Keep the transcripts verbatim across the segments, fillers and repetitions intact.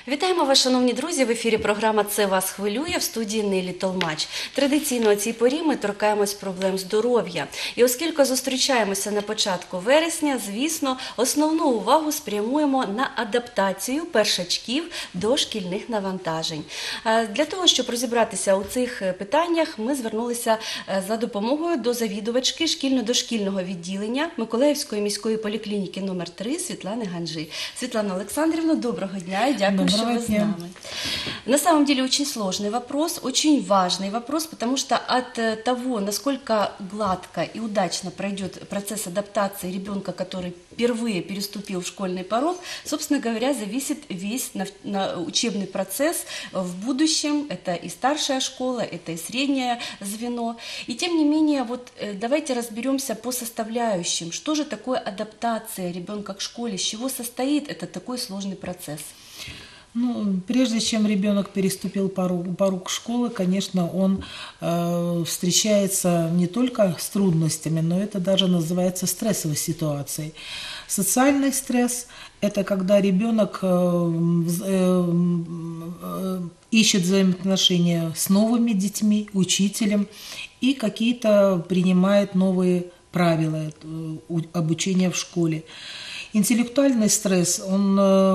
Вітаємо вас, шановні друзі! В ефірі програма «Це вас хвилює» в студії Нелі Толмач. Традиційно у цій порі ми торкаємось проблем здоров'я. І оскільки зустрічаємося на початку вересня, звісно, основну увагу спрямуємо на адаптацію першачків до шкільних навантажень. Для того, щоб розібратися у цих питаннях, ми звернулися за допомогою до завідувачки шкільно-дошкільного відділення Миколаївської міської поліклініки номер три Світлани Ганжи. Світлана Олександрівна, доброго дня и дякую, что вы с нами. На самом деле очень сложный вопрос, очень важный вопрос, потому что от того, насколько гладко и удачно пройдет процесс адаптации ребенка, который впервые переступил в школьный порог, собственно говоря, зависит весь учебный процесс в будущем. Это и старшая школа, это и среднее звено. И тем не менее, вот давайте разберемся по составляющим. Что же такое адаптация ребенка к школе, с чего состоит этот такой сложный процесс? Ну, прежде чем ребенок переступил порог, порог школы, конечно, он э, встречается не только с трудностями, но это даже называется стрессовой ситуацией. Социальный стресс – это когда ребенок э, э, э, ищет взаимоотношения с новыми детьми, учителем и какие-то принимает новые правила э, обучения в школе. Интеллектуальный стресс, он,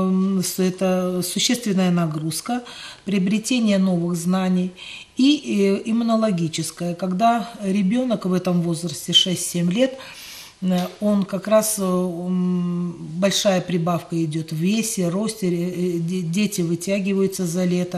это существенная нагрузка, приобретение новых знаний, и иммунологическое, когда ребенок в этом возрасте шесть-семь лет, он как раз, большая прибавка идет в весе, росте, дети вытягиваются за лето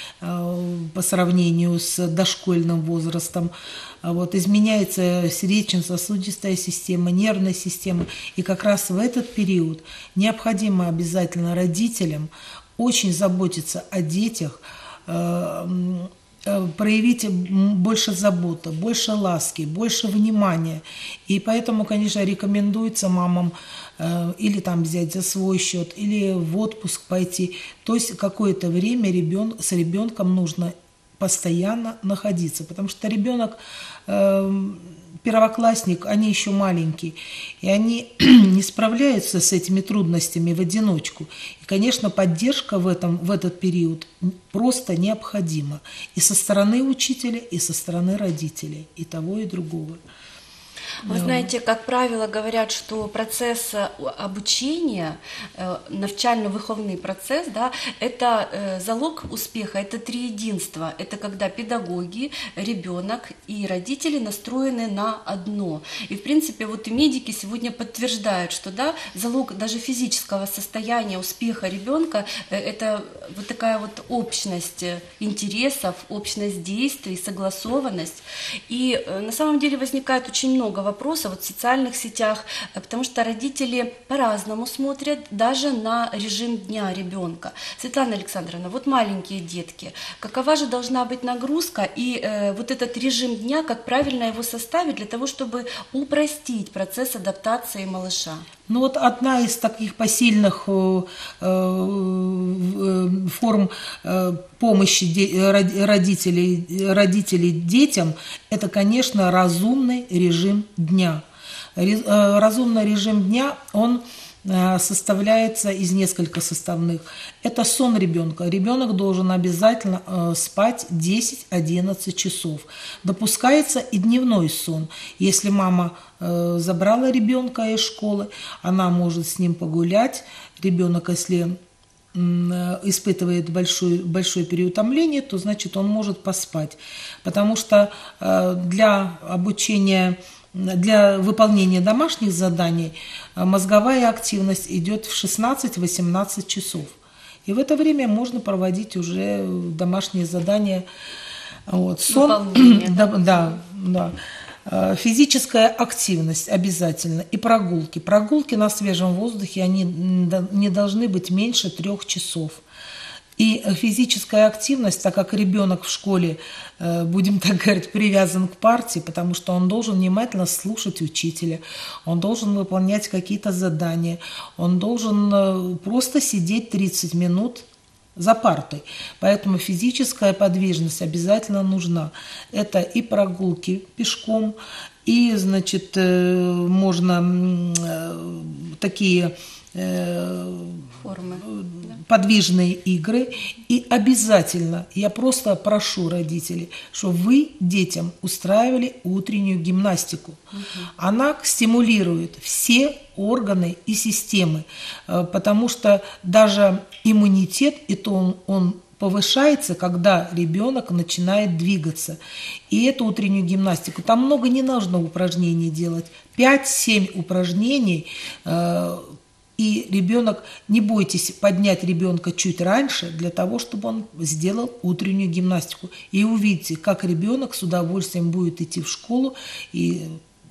по сравнению с дошкольным возрастом. Вот, изменяется сердечно-сосудистая система, нервная система. И как раз в этот период необходимо обязательно родителям очень заботиться о детях, э, э, проявить больше заботы, больше ласки, больше внимания. И поэтому, конечно, рекомендуется мамам э, или там взять за свой счет, или в отпуск пойти. То есть какое-то время ребен, с ребенком нужно постоянно находиться, потому что ребенок, э, первоклассник, они еще маленькие, и они не справляются с этими трудностями в одиночку. И, конечно, поддержка в, этом, в этот период просто необходима и со стороны учителя, и со стороны родителей, и того, и другого. Вы знаете, как правило, говорят, что процесс обучения, навчально-выховный процесс, да, это залог успеха, это триединство. Это когда педагоги, ребенок и родители настроены на одно. И, в принципе, вот и медики сегодня подтверждают, что да, залог даже физического состояния, успеха ребенка – это вот такая вот общность интересов, общность действий, согласованность. И на самом деле возникает очень много вопросов. вопроса вот в социальных сетях, потому что родители по-разному смотрят даже на режим дня ребенка. Светлана Александровна, вот маленькие детки, какова же должна быть нагрузка и э, вот этот режим дня, как правильно его составить для того, чтобы упростить процесс адаптации малыша? Ну вот одна из таких посильных э, э, форм э, помощи де, родителей, родителей детям – это, конечно, разумный режим дня. Разумный режим дня, он составляется из нескольких составных. Это сон ребенка. Ребенок должен обязательно спать десять-одиннадцать часов. Допускается и дневной сон. Если мама забрала ребенка из школы, она может с ним погулять. Ребенок, если испытывает большой, большой переутомление, то значит он может поспать. Потому что для обучения, для выполнения домашних заданий мозговая активность идет в шестнадцать-восемнадцать часов. И в это время можно проводить уже домашние задания. Вот. Сон, да, да, да. Физическая активность обязательно и прогулки. Прогулки на свежем воздухе, они не должны быть меньше трех часов. И физическая активность, так как ребенок в школе, будем так говорить, привязан к парте, потому что он должен внимательно слушать учителя, он должен выполнять какие-то задания, он должен просто сидеть тридцать минут за партой. Поэтому физическая подвижность обязательно нужна. Это и прогулки пешком, и, значит, можно такие э, Формы. подвижные игры. И обязательно, я просто прошу родителей, чтобы вы детям устраивали утреннюю гимнастику. Угу. Она стимулирует все органы и системы, потому что даже иммунитет, и то он, он повышается, когда ребенок начинает двигаться. И эту утреннюю гимнастику, там много не нужно упражнений делать, пять-семь упражнений, и ребенок, не бойтесь поднять ребенка чуть раньше, для того, чтобы он сделал утреннюю гимнастику. И увидите, как ребенок с удовольствием будет идти в школу, и,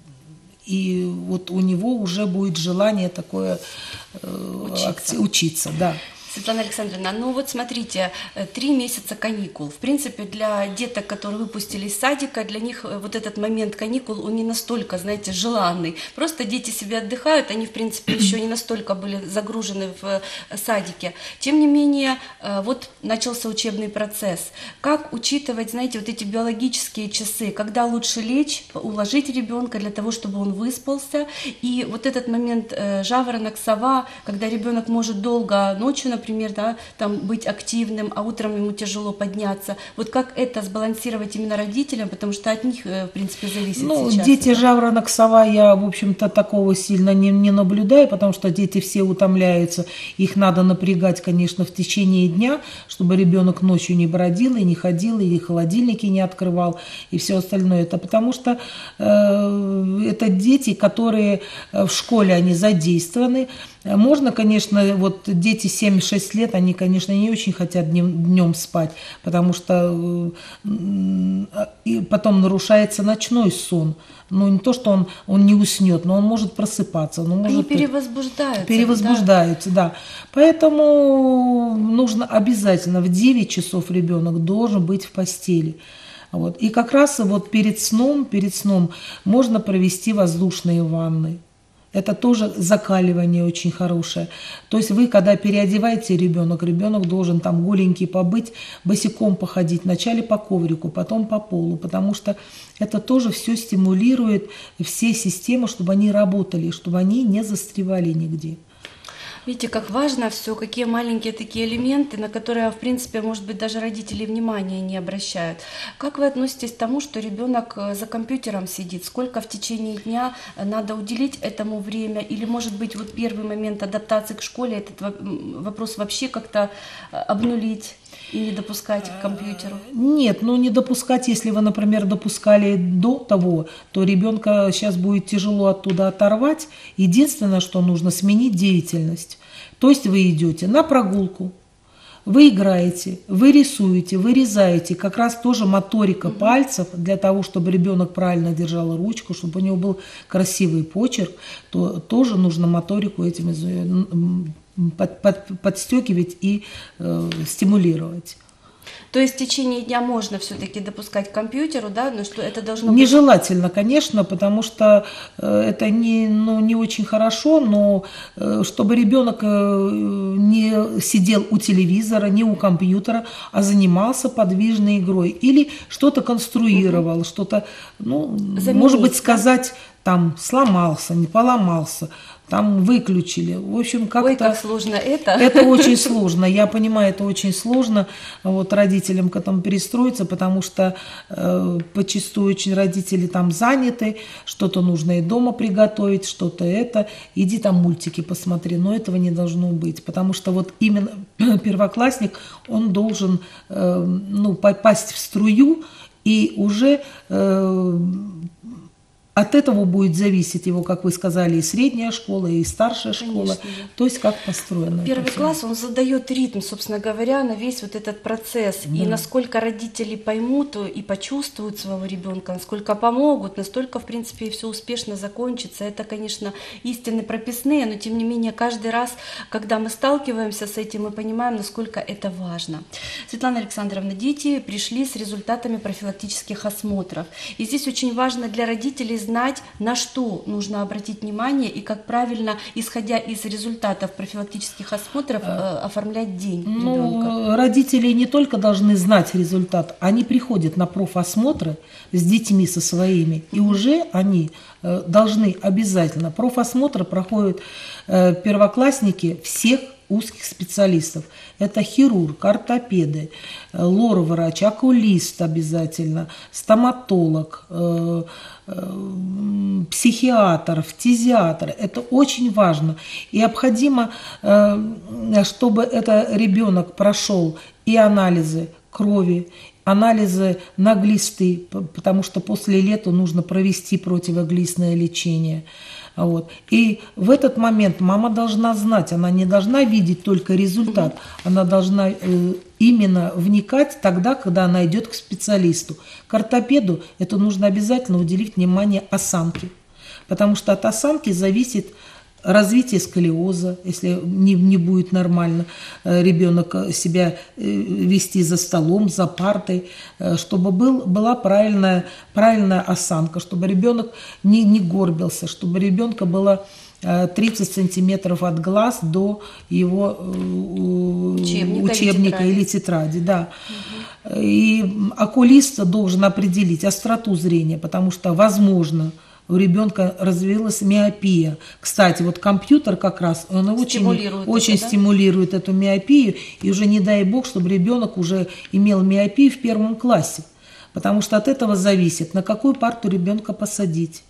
и вот у него уже будет желание такое э, учиться. учиться, да. Светлана Александровна, ну вот смотрите, три месяца каникул. В принципе, для деток, которые выпустили из садика, для них вот этот момент каникул, он не настолько, знаете, желанный. Просто дети себе отдыхают, они, в принципе, еще не настолько были загружены в садике. Тем не менее, вот начался учебный процесс. Как учитывать, знаете, вот эти биологические часы, когда лучше лечь, уложить ребенка для того, чтобы он выспался, и вот этот момент жаворонок, сова, когда ребенок может долго ночью, например, да, там быть активным, а утром ему тяжело подняться. Вот как это сбалансировать именно родителям, потому что от них, в принципе, зависит ну, сейчас. Дети, жаворонок, сова, я, в общем-то, такого сильно не, не наблюдаю, потому что дети все утомляются. Их надо напрягать, конечно, в течение дня, чтобы ребенок ночью не бродил и не ходил, и холодильники не открывал, и все остальное. Это потому что э, это дети, которые в школе, они задействованы. Можно, конечно, вот дети семь-шесть лет, они, конечно, не очень хотят днем, днем спать, потому что и потом нарушается ночной сон. Ну, не то, что он, он не уснет, но он может просыпаться. Он Они может, перевозбуждаются. Перевозбуждаются, да. да. Поэтому нужно обязательно в девять часов ребенок должен быть в постели. Вот. И как раз вот перед сном, перед сном можно провести воздушные ванны. Это тоже закаливание очень хорошее. То есть вы, когда переодеваете ребенок, ребенок должен там голенький побыть, босиком походить, вначале по коврику, потом по полу, потому что это тоже все стимулирует все системы, чтобы они работали, чтобы они не застревали нигде. Видите, как важно все, какие маленькие такие элементы, на которые, в принципе, может быть, даже родители внимания не обращают. Как вы относитесь к тому, что ребенок за компьютером сидит? Сколько в течение дня надо уделить этому время? Или, может быть, вот первый момент адаптации к школе, этот вопрос вообще как-то обнулить и не допускать к компьютеру? Нет, ну не допускать, если вы, например, допускали до того, то ребенка сейчас будет тяжело оттуда оторвать. Единственное, что нужно, сменить деятельность. То есть вы идете на прогулку, вы играете, вы рисуете, вы резаете, как раз тоже моторика mm-hmm. пальцев, для того, чтобы ребенок правильно держал ручку, чтобы у него был красивый почерк, то тоже нужно моторику этим под, под, подстегивать и э, стимулировать. То есть в течение дня можно все-таки допускать к компьютеру, да, но что это должно быть... Нежелательно, конечно, потому что это не, ну, не очень хорошо, но чтобы ребенок не сидел у телевизора, не у компьютера, а занимался подвижной игрой или что-то конструировал, угу. что-то, ну, Заменить, может быть, сказать, там, сломался, не поломался, там выключили. В общем, как-то... Ой, как сложно это. Это очень сложно. Я понимаю, это очень сложно вот, родителям к этому перестроиться, потому что э, почастую очень родители там заняты, что-то нужно и дома приготовить, что-то это. Иди там мультики посмотри. Но этого не должно быть, потому что вот именно первоклассник, он должен э, ну, попасть в струю и уже... Э, От этого будет зависеть его, как вы сказали, и средняя школа, и старшая школа. Конечно. То есть как построено. Первый класс, он задает ритм, собственно говоря, на весь вот этот процесс. Да. И насколько родители поймут и почувствуют своего ребенка, насколько помогут, настолько, в принципе, все успешно закончится. Это, конечно, истины прописные, но, тем не менее, каждый раз, когда мы сталкиваемся с этим, мы понимаем, насколько это важно. Светлана Александровна, дети пришли с результатами профилактических осмотров. И здесь очень важно для родителей знать, знать, на что нужно обратить внимание и как правильно, исходя из результатов профилактических осмотров, э, оформлять день ребенка? Ну, родители не только должны знать результат, они приходят на профосмотры с детьми со своими, и уже они э, должны обязательно. Профосмотры проходят э, первоклассники всех узких специалистов. Это хирург, ортопеды, э, лор-врач, окулист обязательно, стоматолог, э, э, психиатр, фтизиатр. Это очень важно. И необходимо, э, чтобы этот ребенок прошел и анализы крови, анализы на глисты, потому что после лета нужно провести противоглистное лечение. Вот. И в этот момент мама должна знать, она не должна видеть только результат, она должна э, именно вникать тогда, когда она идет к специалисту. К ортопеду это нужно обязательно уделить внимание осанке, потому что от осанки зависит развитие сколиоза, если не, не будет нормально э, ребенок себя э, вести за столом, за партой, э, чтобы был, была правильная, правильная осанка, чтобы ребенок не, не горбился, чтобы у ребенка было э, тридцать сантиметров от глаз до его э, учебника, учебника или тетради. Или тетради, да. Угу. И окулист должен определить остроту зрения, потому что, возможно, у ребенка развилась миопия. Кстати, вот компьютер как раз, он очень, очень это, да? стимулирует эту миопию, и уже не дай бог, чтобы ребенок уже имел миопию в первом классе, потому что от этого зависит, на какую парту ребенка посадить.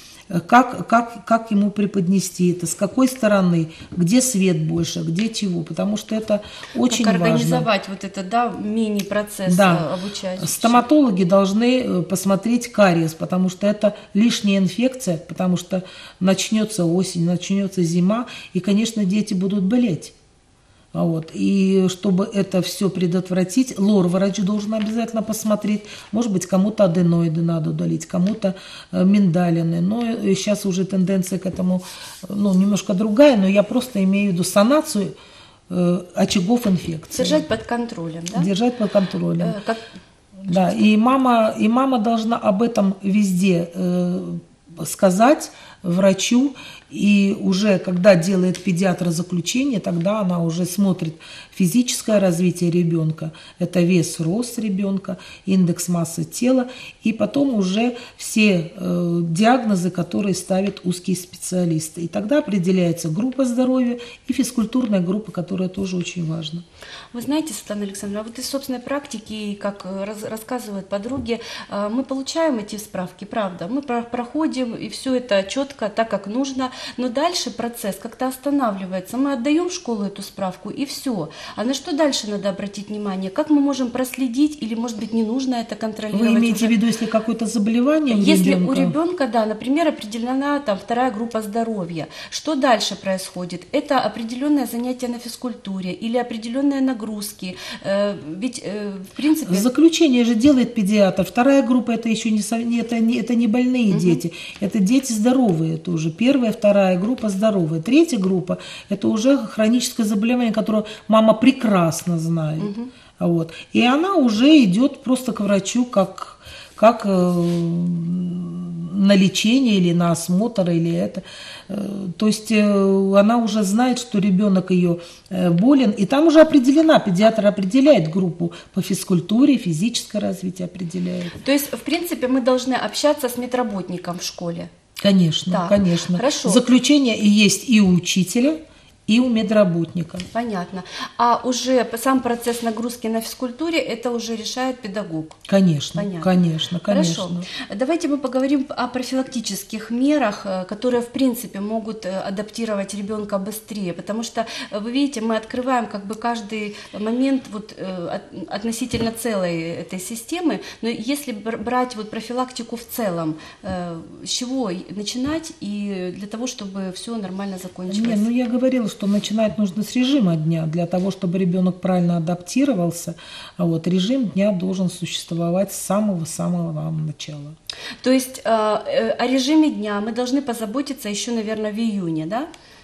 Как, как, как ему преподнести это, с какой стороны, где свет больше, где чего, потому что это очень важно. Как организовать вот это, да, мини-процесс да. обучения. Стоматологи должны посмотреть кариес, потому что это лишняя инфекция, потому что начнется осень, начнется зима, и, конечно, дети будут болеть. Вот. И чтобы это все предотвратить, лор-врач должен обязательно посмотреть. Может быть, кому-то аденоиды надо удалить, кому-то миндалины. Но сейчас уже тенденция к этому ну, немножко другая, но я просто имею в виду санацию э, очагов инфекции. Держать под контролем, да? Держать под контролем. Э, как... Да, и мама, и мама должна об этом везде э, сказать врачу, и уже когда делает педиатр заключение, тогда она уже смотрит физическое развитие ребенка, это вес, рост ребенка, индекс массы тела, и потом уже все э, диагнозы, которые ставят узкие специалисты. И тогда определяется группа здоровья и физкультурная группа, которая тоже очень важна. Вы знаете, Светлана Александровна, вот из собственной практики, как раз, рассказывают подруги, мы получаем эти справки, правда, мы проходим, и все это четко, так, как нужно, но дальше процесс как-то останавливается. Мы отдаем в школу эту справку, и все. А на что дальше надо обратить внимание? Как мы можем проследить, или, может быть, не нужно это контролировать? Вы имеете уже? в виду, если какое-то заболевание у Если ребенка? у ребенка, да, например, определена там вторая группа здоровья, что дальше происходит? Это определенное занятие на физкультуре или определенные нагрузки? Э, ведь, э, в принципе... Заключение же делает педиатр. Вторая группа это еще не, это не, это не больные угу. дети, это дети здоровые тоже. Первая, вторая группа здоровая. Третья группа это уже хроническое заболевание, которое мама прекрасно знает. Угу. Вот. И она уже идет просто к врачу как, как э, на лечение или на осмотр, или это. Э, то есть э, она уже знает, что ребенок ее э, болен, и там уже определена, педиатр определяет группу по физкультуре, физическое развитие определяет. То есть, в принципе, мы должны общаться с медработником в школе? Конечно, так, конечно. Хорошо. Заключение есть и у учителя, и у медработника. Понятно. А уже сам процесс нагрузки на физкультуре, это уже решает педагог? Конечно, Понятно. конечно, конечно. Хорошо. Давайте мы поговорим о профилактических мерах, которые, в принципе, могут адаптировать ребенка быстрее, потому что, вы видите, мы открываем как бы каждый момент вот, относительно целой этой системы, но если брать вот профилактику в целом, с чего начинать и для того, чтобы все нормально закончилось? Нет, ну я говорила, что начинать нужно с режима дня, для того, чтобы ребенок правильно адаптировался. А вот режим дня должен существовать с самого-самого начала. То есть э, о режиме дня мы должны позаботиться еще, наверное, в июне, да?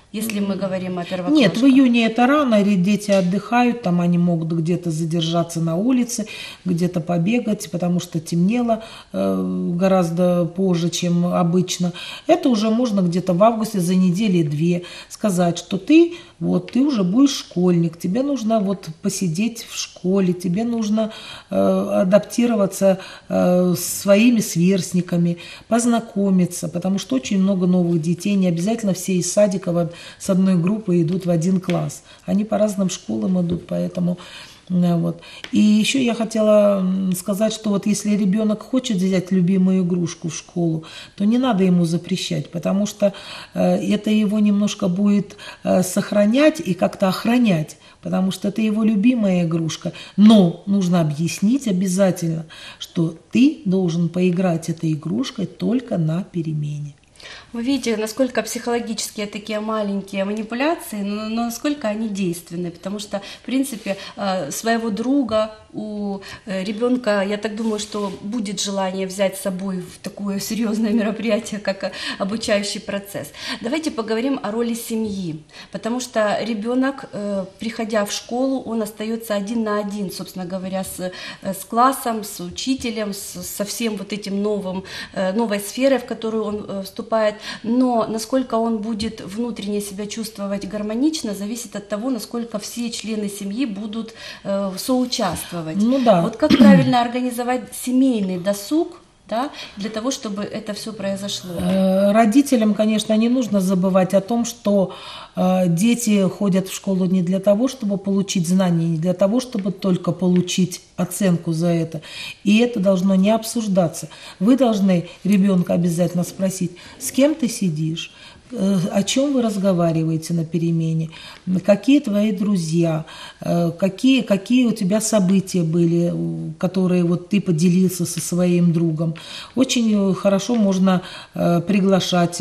если мы говорим о первоклашках? Нет, в июне это рано, ре- дети отдыхают, там они могут где-то задержаться на улице, где-то побегать, потому что темнело э, гораздо позже, чем обычно. Это уже можно где-то в августе за недели-две сказать, что ты, вот, ты уже будешь школьник, тебе нужно вот посидеть в школе, тебе нужно э, адаптироваться э, с своими сверстниками, познакомиться, потому что очень много новых детей, не обязательно все из садика в- с одной группы идут в один класс. Они по разным школам идут, поэтому э, вот. И еще я хотела м, сказать, что вот если ребенок хочет взять любимую игрушку в школу, то не надо ему запрещать, потому что э, это его немножко будет э, сохранять и как-то охранять, потому что это его любимая игрушка. Но нужно объяснить обязательно, что ты должен поиграть этой игрушкой только на перемене. Вы видите, насколько психологические такие маленькие манипуляции, но, но насколько они действенны, потому что, в принципе, э, своего друга у э, ребенка, я так думаю, что будет желание взять с собой в такое серьезное мероприятие, как э, обучающий процесс. Давайте поговорим о роли семьи, потому что ребенок, э, приходя в школу, он остается один на один, собственно говоря, с, э, с классом, с учителем, с, со всем вот этим новым, э, новой сферой, в которую он э, вступает. Но насколько он будет внутренне себя чувствовать гармонично, зависит от того, насколько все члены семьи будут э, соучаствовать. Ну да. Вот как правильно организовать семейный досуг, да, для того, чтобы это все произошло? Э, Родителям, конечно, не нужно забывать о том, что э, дети ходят в школу не для того, чтобы получить знания, не для того, чтобы только получить оценку за это. И это должно не обсуждаться. Вы должны ребенка обязательно спросить, с кем ты сидишь, э, о чем вы разговариваете на перемене, какие твои друзья, э, какие, какие у тебя события были, э, которые вот ты поделился со своим другом. Очень хорошо можно э, приглашать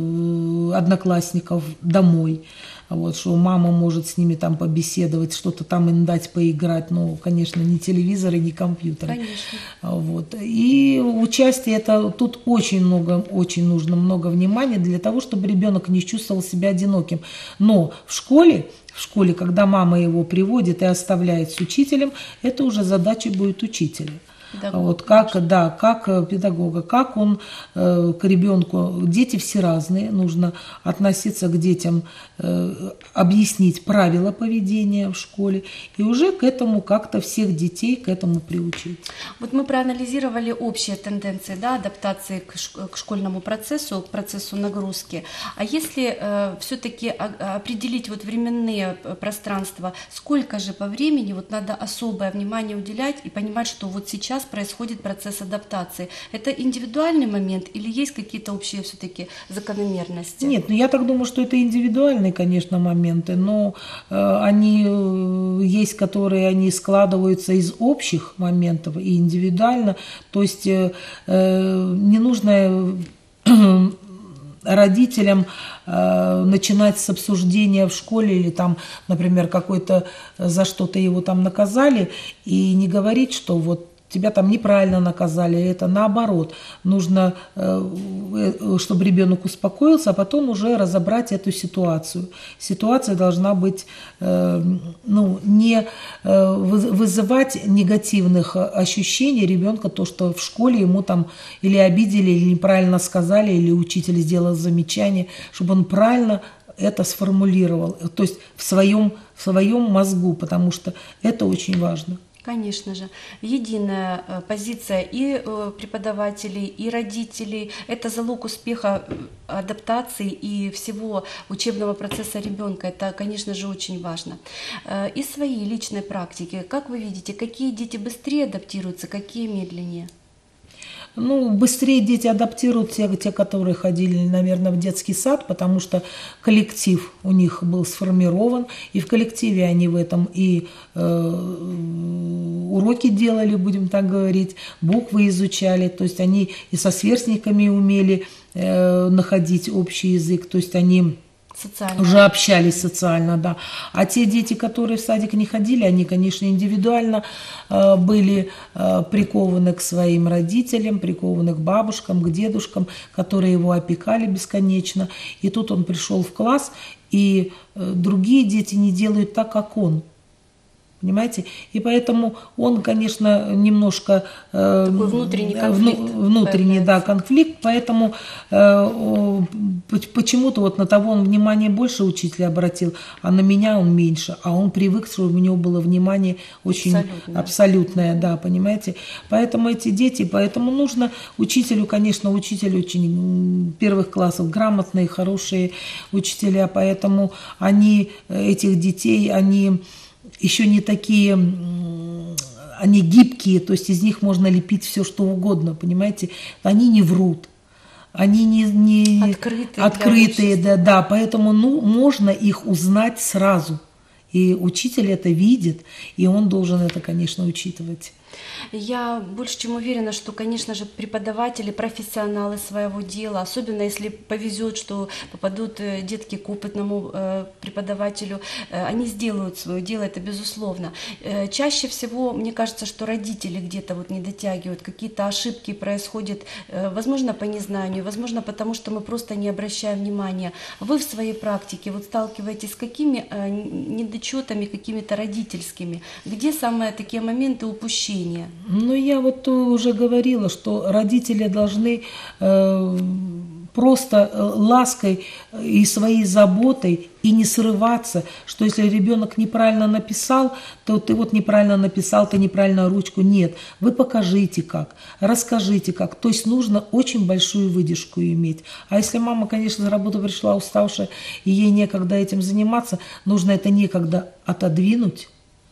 э, одноклассников домой. Вот, что мама может с ними там побеседовать, что-то там им дать поиграть. Ну, конечно, не телевизоры, не компьютеры. Конечно. Вот. И участие это тут очень много, очень нужно много внимания для того, чтобы ребенок не чувствовал себя одиноким. Но в школе, в школе, когда мама его приводит и оставляет с учителем, это уже задача будет учителя. Педагог, Вот как, да, как э, педагога, как он э, к ребенку, дети все разные, нужно относиться к детям, э, объяснить правила поведения в школе и уже к этому как-то всех детей к этому приучить. Вот мы проанализировали общие тенденции, да, адаптации к, ш- к школьному процессу, к процессу нагрузки. А если э, все-таки определить вот временные э, пространства, сколько же по времени вот надо особое внимание уделять и понимать, что вот сейчас происходит процесс адаптации? Это индивидуальный момент или есть какие-то общие все-таки закономерности? Нет, ну я так думаю, что это индивидуальные, конечно, моменты, но э, они э, есть, которые они складываются из общих моментов и индивидуально. То есть э, э, не нужно э, родителям э, начинать с обсуждения в школе или там, например, какой-то за что-то его там наказали и не говорить, что вот тебя там неправильно наказали, это наоборот. Нужно, чтобы ребенок успокоился, а потом уже разобрать эту ситуацию. Ситуация должна быть, ну, не вызывать негативных ощущений ребенка, то, что в школе ему там или обидели, или неправильно сказали, или учитель сделал замечание, чтобы он правильно это сформулировал, то есть в своем, в своем мозгу, потому что это очень важно. Конечно же, единая э, позиция и э, преподавателей, и родителей – это залог успеха э, адаптации и всего учебного процесса ребенка. Это, конечно же, очень важно. Э, Из своей личной практики, как вы видите, какие дети быстрее адаптируются, какие медленнее? Ну, быстрее дети адаптируют те, те, которые ходили, наверное, в детский сад, потому что коллектив у них был сформирован, и в коллективе они в этом и э, уроки делали, будем так говорить, буквы изучали, то есть они и со сверстниками умели э, находить общий язык, то есть они Социально. уже общались социально, да. А те дети, которые в садик не ходили, они, конечно, индивидуально э, были э, прикованы к своим родителям, прикованы к бабушкам, к дедушкам, которые его опекали бесконечно. И тут он пришел в класс, и э, другие дети не делают так, как он. Понимаете? И поэтому он, конечно, немножко э, Такой внутренний конфликт внутренний, да, конфликт, поэтому э, почему-то вот на того он внимание больше учителя обратил, а на меня он меньше, а он привык, что у него было внимание очень Абсолютно. абсолютное, да, понимаете? Поэтому эти дети, поэтому нужно учителю, конечно, учитель очень первых классов, грамотные, хорошие учителя, поэтому они, этих детей, они еще не такие, они гибкие, то есть из них можно лепить все, что угодно, понимаете? Они не врут, они не, не открытые, открытые, да, да, поэтому ну, можно их узнать сразу. И учитель это видит, и он должен это, конечно, учитывать. Я больше чем уверена, что, конечно же, преподаватели, профессионалы своего дела, особенно если повезет, что попадут э, детки к опытному э, преподавателю, э, они сделают свое дело, это безусловно. Э, чаще всего, мне кажется, что родители где-то вот не дотягивают, какие-то ошибки происходят, э, возможно, по незнанию, возможно, потому что мы просто не обращаем внимания. Вы в своей практике вот сталкиваетесь с какими э, недочетами, какими-то родительскими? Где самые такие моменты упущения? Ну, я вот уже говорила, что родители должны э, просто лаской и своей заботой и не срываться, что если ребенок неправильно написал, то ты вот неправильно написал, ты неправильно ручку. Нет, вы покажите как, расскажите как. То есть нужно очень большую выдержку иметь. А если мама, конечно, с работы пришла уставшая, и ей некогда этим заниматься, нужно это некогда отодвинуть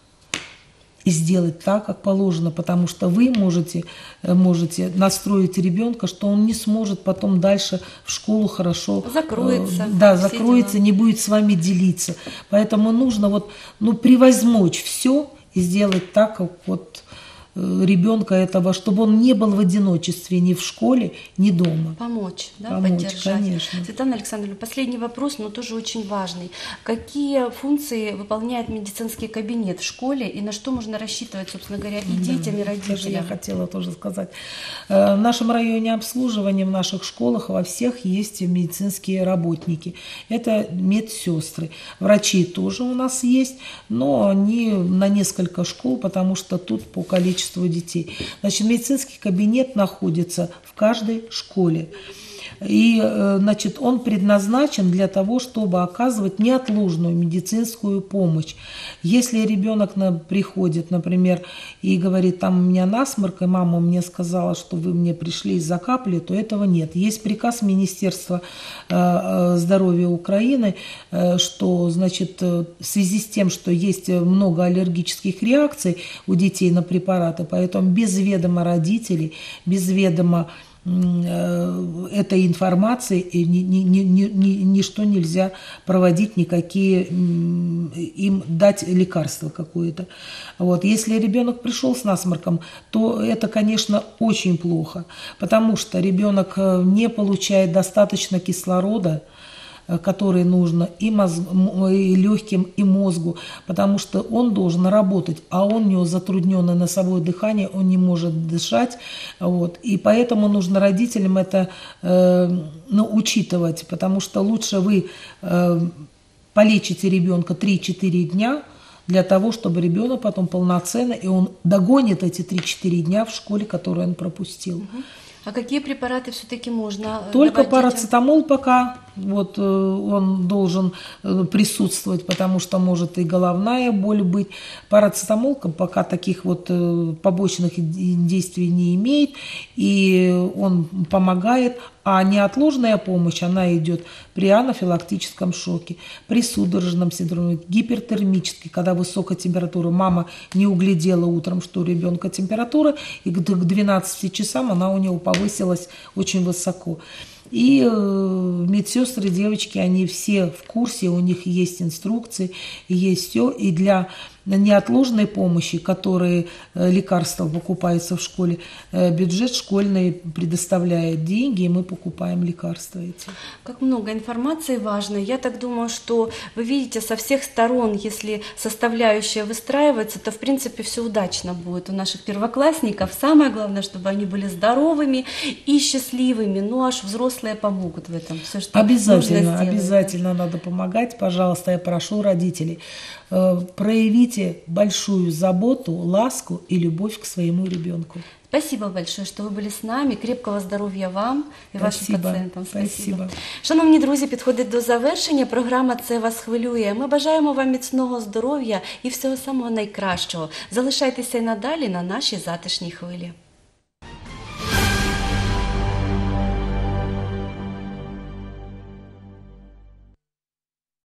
и сделать так, как положено, потому что вы можете, можете настроить ребенка, что он не сможет потом дальше в школу хорошо... Закроется. Э, да, закроется, дела. Не будет с вами делиться. Поэтому нужно вот, ну, превозмочь все и сделать так, как вот ребенка этого, чтобы он не был в одиночестве ни в школе, ни дома. Помочь, да, Помочь, поддержать. конечно. Светлана Александровна, последний вопрос, но тоже очень важный. Какие функции выполняет медицинский кабинет в школе и на что можно рассчитывать, собственно говоря, и детям, и Даже я родителям? хотела тоже сказать. В нашем районе обслуживания, в наших школах во всех есть медицинские работники. Это медсестры. Врачи тоже у нас есть, но они на несколько школ, потому что тут по количеству детей. Значит, медицинский кабинет находится в каждой школе. И, значит, он предназначен для того, чтобы оказывать неотложную медицинскую помощь. Если ребенок на, приходит, например, и говорит, там у меня насморк, и мама мне сказала, что вы мне пришли из-за капли, то этого нет. Есть приказ Министерства э, здоровья Украины, э, что, значит, в связи с тем, что есть много аллергических реакций у детей на препараты, поэтому без ведома родителей, без ведома этой информации ни, ни, ни, ни, ничто нельзя проводить, никакие им дать лекарство какое-то. Вот. Если ребенок пришел с насморком, то это, конечно, очень плохо, потому что ребенок не получает достаточно кислорода, который нужно и, мозг, и легким, и мозгу, потому что он должен работать, а он, у него затрудненное носовое дыхание, он не может дышать. Вот. И поэтому нужно родителям это э, ну, учитывать, потому что лучше вы э, полечите ребенка три-четыре дня, для того, чтобы ребенок потом полноценно, и он догонит эти три-четыре дня в школе, которую он пропустил. А какие препараты все-таки можно Только давать парацетамол пока вот, он должен присутствовать, потому что может и головная боль быть. Парацетамол пока таких вот побочных действий не имеет, и он помогает. А неотложная помощь, она идет при анафилактическом шоке, при судорожном синдроме, гипертермический, когда высокая температура. Мама не углядела утром, что у ребенка температура, и к двенадцати часам она у него повысилась очень высоко. И э, медсестры, девочки, они все в курсе, у них есть инструкции, есть все. И для неотложной помощи, которые э, лекарства покупаются в школе, э, бюджет школьный предоставляет деньги, и мы покупаем лекарства эти. Как много информации важной. Я так думаю, что вы видите со всех сторон, если составляющая выстраивается, то в принципе все удачно будет у наших первоклассников. Самое главное, чтобы они были здоровыми и счастливыми. Ну аж взрослые помогут в этом. Все, что Обязательно, нужно сделать. обязательно надо помогать. Пожалуйста, я прошу родителей, э, проявите большую заботу, ласку и любовь к своему ребенку. Спасибо большое, що ви були з нами. Крепкого здоров'я вам і вашим Спасибо. пацієнтам. Спасибо. Шановні друзі, підходить до завершення. Програма «Це вас хвилює». Ми бажаємо вам міцного здоров'я і всього самого найкращого. Залишайтеся й надалі на нашій затишній хвилі.